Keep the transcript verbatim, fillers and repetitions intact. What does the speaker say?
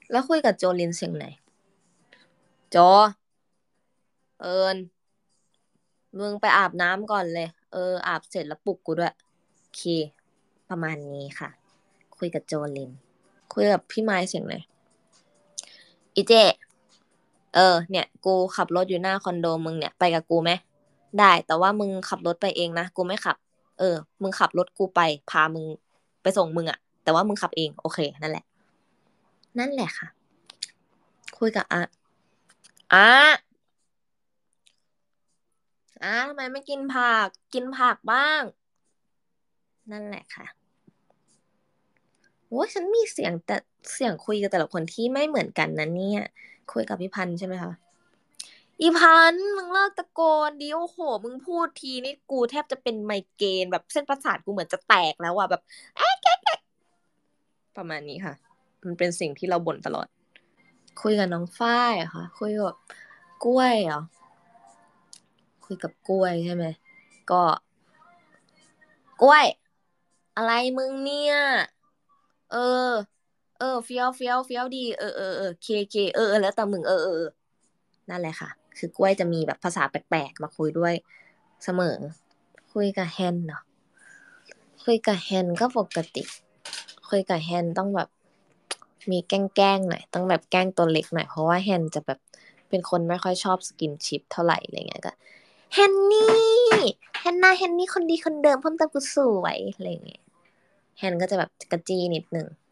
แล้วคุยกับโจลินเสียงไหนโจเอิญมึงไปอาบน้ำก่อนเลยเอออาบเสร็จแล้วปลุกกูด้วยโอเคประมาณนี้ค่ะคุยกับโจลินคุยกับพี่ไม้เสียงไหนอีเจเออเนี่ยกูขับรถอยู่หน้าคอนโดมึงเนี่ยไปกับกูไหมได้แต่ว่ามึงขับรถไปเองนะกูไม่ขับเออมึงขับรถกูไปพามึงไปส่งมึงอะแต่ว่ามึงขับเองโอเคนั่นแหละนั่นแหละค่ะคุยกับอาอ่ะอ่ะทำไมไม่กินผักกินผักบ้างนั่นแหละค่ะ โอ้ยฉันมีเสียงแต่เสียงคุยกับแต่ละคนที่ไม่เหมือนกันนะเนี่ยคุยกับพี่พันธ์ใช่ไหมคะอีพันธ์มึงเลิกตะโกนดิโอ้โหมึงพูดทีนี่กูแทบจะเป็นไมเกรนแบบเส้นประสาทกูเหมือนจะแตกแล้วอะแบบเอ๊ะประมาณนี้ค่ะมันเป็นสิ่งที่เราบ่นตลอดคุยกับน้องฝ้ายอะค่ะคุยกับกล้วยเหรอคุยกับกล้วยใช่ไหมก็กล้วยอะไรมึงเนี่ยเออเออเฟี้ยวเฟี้ยวเฟี้ยวดีเออเออเออเคเคเออเออแล้วแต่มึงเออเออ นั่นแหละค่ะ คือกล้วยจะมีแบบภาษาแปลกๆมาคุยด้วยเสมอ คุยกับแฮนเนาะคุยกับแฮนก็ปกติ คุยกับแฮนต้องแบบมีแกล้งๆหน่อยต้องแบบแกล้งตัวเล็กหน่อยเพราะว่าแฮนจะแบบเป็นคนไม่ค่อยชอบสกินชิปเท่าไหร่อะไรเงี้ยก็แฮนนี่แฮนนาแฮนนี่คนดีคนเดิมเพิ่มเติมกูสวยอะไรเงี้ยแฮนก็จะแบบกระจี้นิดนึง